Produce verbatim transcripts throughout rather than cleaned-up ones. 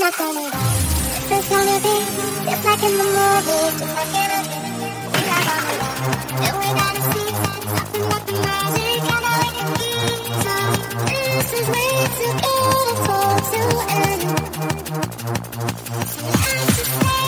not gonna go. It's gonna be just like in the movies, just like in a dream. We're not gonna go. And we gotta see nothing but the magic and all we can keep. So this is way too beautiful to end. We have to stay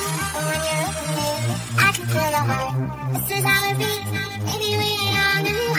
This is how it be. Maybe we ain't on the